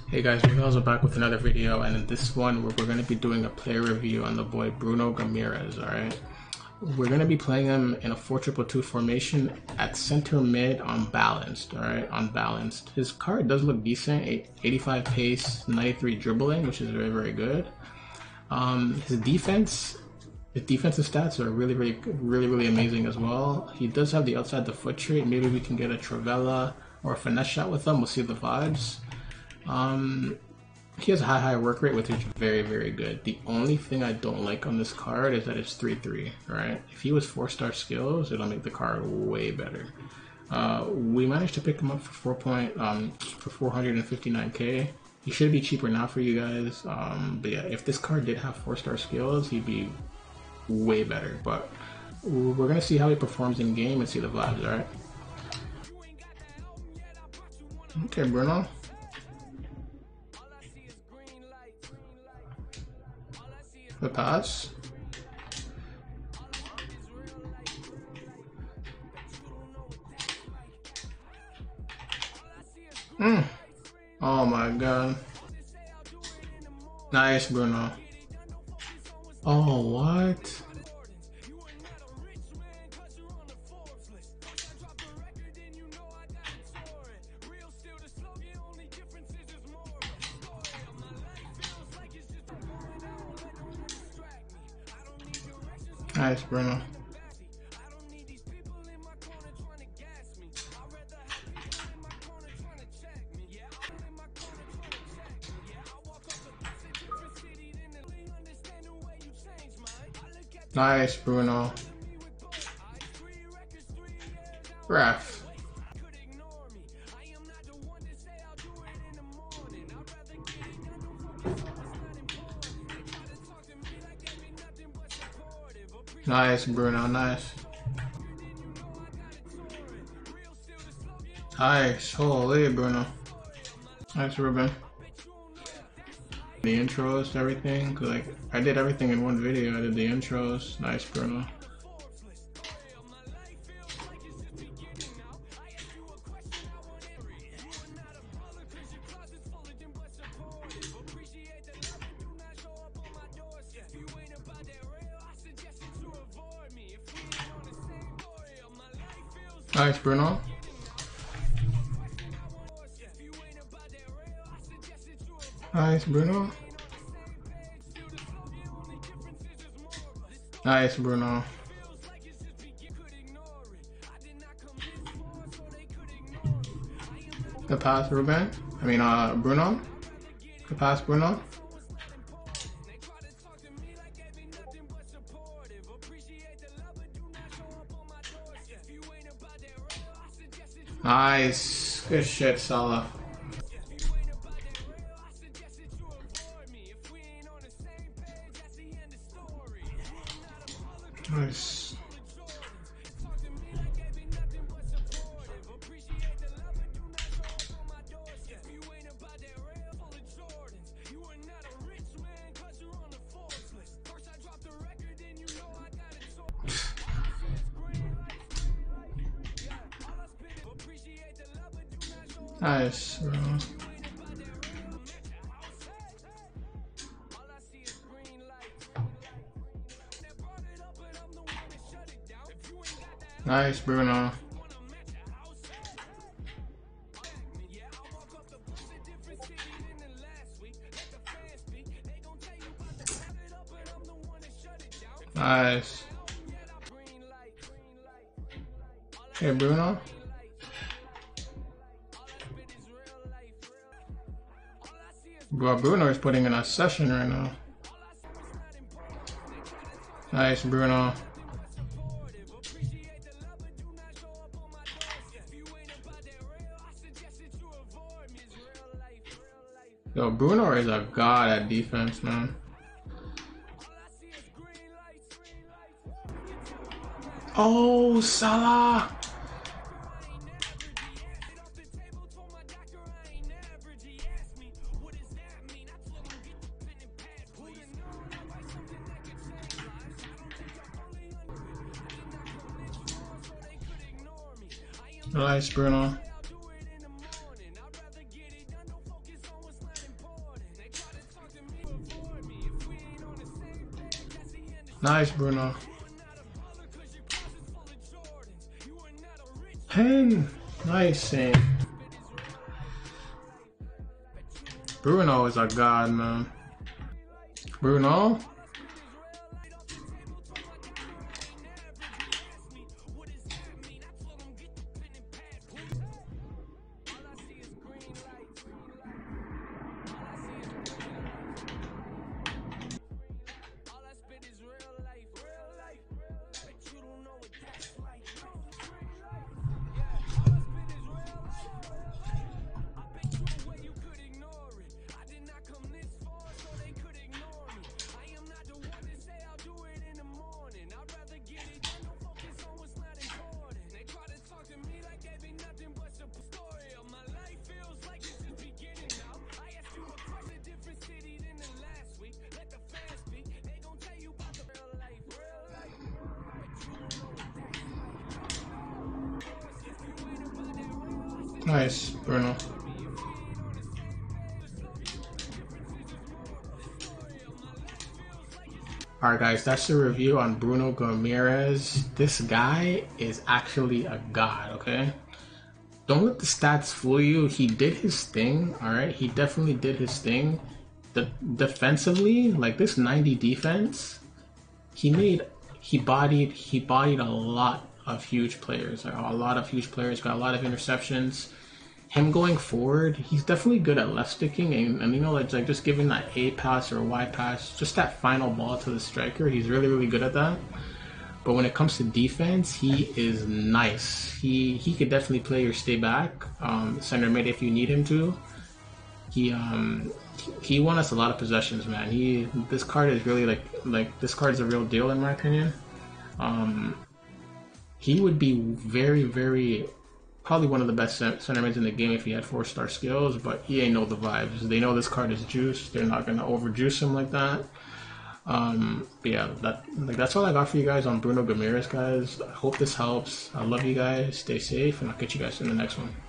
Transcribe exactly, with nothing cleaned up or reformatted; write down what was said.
Hey guys, we're also back with another video, and in this one we're, we're going to be doing a player review on the boy Bruno Guimaraes. Alright, we're going to be playing him in a four two two formation at center mid unbalanced. Alright, unbalanced. His card does look decent, eighty-five pace, ninety-three dribbling, which is very very good. Um, his defense, his defensive stats are really really really really amazing as well. He does have the outside the foot trait. Maybe we can get a Travella or a finesse shot with him. We'll see the vibes. Um, he has a high high work rate, which is very very good. The only thing I don't like on this card is that it's three three. Right? If he was four star skills, it'll make the card way better. Uh, we managed to pick him up for four point um for four hundred fifty-nine K. He should be cheaper now for you guys. Um, but yeah, if this card did have four star skills, he'd be way better. But we're gonna see how he performs in game and see the vibes. All right. Okay, Bruno. The pass. Mm. Oh my god. Nice, Bruno. Oh, what? Nice, Bruno. Nice, Bruno. Ref. Nice, Bruno, nice. Nice, holy Bruno. Nice, Ruben. The intros, everything, like, I did everything in one video. I did the intros. Nice, Bruno. Nice, Bruno. Nice, Bruno. Nice, Bruno. The pass, Ruben. I mean, uh, Bruno. The pass, Bruno. Nice. Good shit, Salah. Nice. Nice, bro. Nice, Bruno. Nice. Hey, Bruno. Bro, Bruno is putting in a session right now. Nice, Bruno. Yo, Bruno is a god at defense, man. Oh, Salah! Nice, Bruno. Nice, Bruno. Hen. Nice save. Bruno is a god, man. Bruno. Nice, Bruno. Alright guys, that's the review on Bruno Gomes. This guy is actually a god, okay? Don't let the stats fool you. He did his thing, alright? He definitely did his thing. The defensively, like this ninety defense, he made he bodied he bodied a lot of huge players. A lot of huge players, got a lot of interceptions. Him going forward, he's definitely good at left sticking, and, and you know, like, like just giving that A pass or Y pass, just that final ball to the striker. He's really, really good at that. But when it comes to defense, he is nice. He he could definitely play or stay back, um, center mid if you need him to. He um he won us a lot of possessions, man. He this card is really like like this card is a real deal in my opinion. Um, he would be very, very. Probably one of the best center mids in the game if he had four star skills, but he ain't know the vibes. They know this card is juiced. They're not gonna overjuice him like that. Um, but yeah, that like that's all I got for you guys on Bruno Gomes, guys. I hope this helps. I love you guys. Stay safe, and I'll catch you guys in the next one.